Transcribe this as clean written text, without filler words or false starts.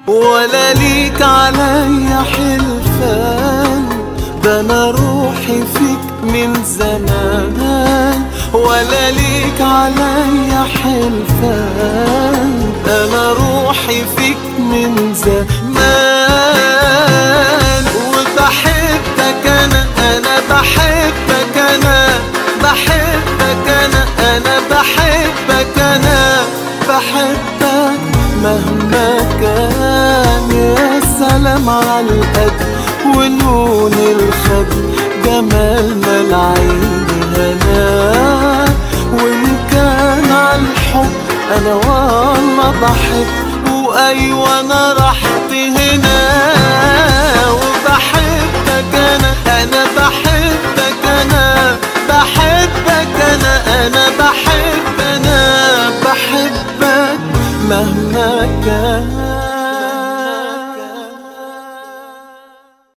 ولا ليك عليا حلفان، ده انا روحي فيك من زمان. ولا ليك عليا حلفان، ده انا روحي فيك من زمان. وبحبك انا بحبك بحبك انا بحبك بحبك مهما كان. يا سلام على القد ونون الخد، جمالنا العين هنا. وإن كان عالحب أنا والله بحب، وأيوة أنا